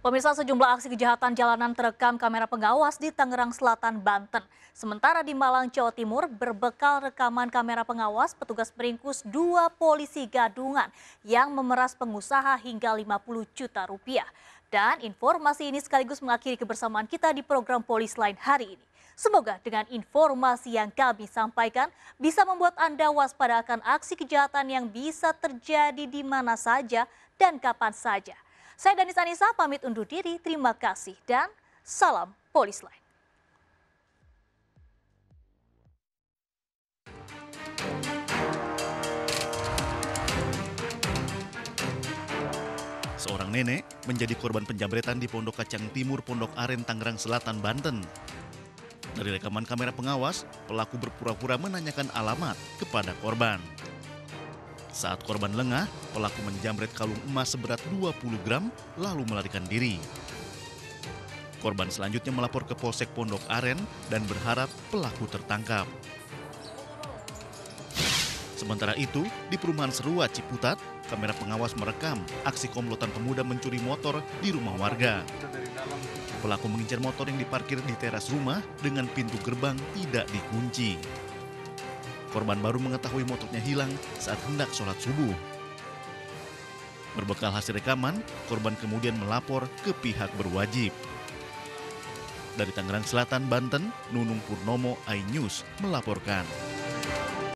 Pemirsa, sejumlah aksi kejahatan jalanan terekam kamera pengawas di Tangerang Selatan, Banten. Sementara di Malang, Jawa Timur, berbekal rekaman kamera pengawas, petugas meringkus dua polisi gadungan yang memeras pengusaha hingga 50 juta rupiah. Dan informasi ini sekaligus mengakhiri kebersamaan kita di program Polis Lain hari ini. Semoga dengan informasi yang kami sampaikan bisa membuat Anda waspada akan aksi kejahatan yang bisa terjadi di mana saja dan kapan saja. Saya Danis Anissa pamit undur diri, terima kasih dan salam Polis Lain. Seorang nenek menjadi korban penjamretan di Pondok Kacang Timur, Pondok Aren, Tangerang Selatan, Banten. Dari rekaman kamera pengawas, pelaku berpura-pura menanyakan alamat kepada korban. Saat korban lengah, pelaku menjamret kalung emas seberat 20 gram lalu melarikan diri. Korban selanjutnya melapor ke Polsek Pondok Aren dan berharap pelaku tertangkap. Sementara itu, di perumahan Serua, Ciputat, kamera pengawas merekam aksi komplotan pemuda mencuri motor di rumah warga. Pelaku mengincar motor yang diparkir di teras rumah dengan pintu gerbang tidak dikunci. Korban baru mengetahui motornya hilang saat hendak sholat subuh. Berbekal hasil rekaman, korban kemudian melapor ke pihak berwajib. Dari Tangerang Selatan, Banten, Nunung Purnomo, iNews melaporkan.